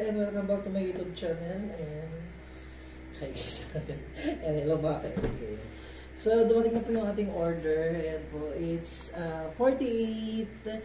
and welcome back to my YouTube channel. And hi guys. And hello back. Okay. So dumating na po yung ating order. Ayan po, it's 48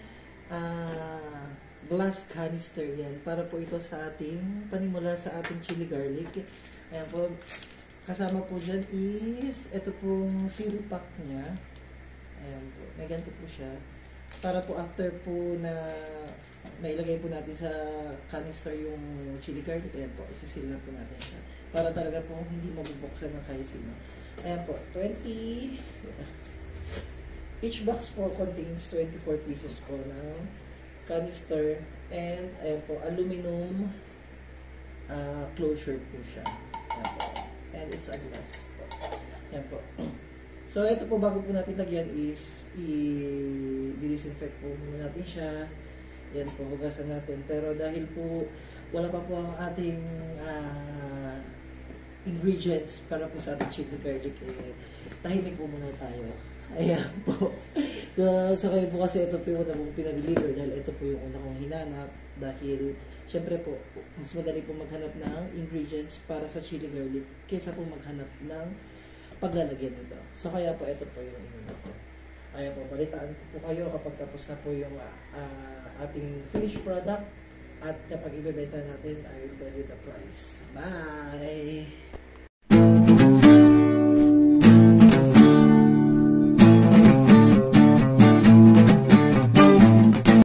glass canister yan. Para po ito sa ating panimula sa ating chili garlic. Ayan po, kasama po dyan is ito pong seal pack nya. Ayan po, may ganito po siya. Para po after po na nailagay po natin sa canister yung chili garlic, ayan po, isisil na po natin siya. Para talaga po hindi mabubuksan ng kahit sino. Ayan po, 20. Each box po contains 24 pieces po ng canister. And ayan po, aluminum closure po siya. Ayan po. And it's a glass po. Ayan po. So, ito po, bago po natin lagyan is i-disinfect po muna natin siya. Yan po, hugasan natin. Pero dahil po wala pa po ang ating ingredients para po sa ating chili garlic, tahimik po muna tayo. Ayan po. So kayo po kasi ito po yung una pong pinadeliver dahil ito po yung una kong hinanap. Dahil, syempre po, mas madali po maghanap ng ingredients para sa chili garlic kaysa po maghanap ng paglalagyan nito. So kaya po ito po yung inuna ko. Ayan po, balitaan po kayo kapag tapos na po yung ating finished product at kapag ibebenta natin, I will tell you the price. Bye!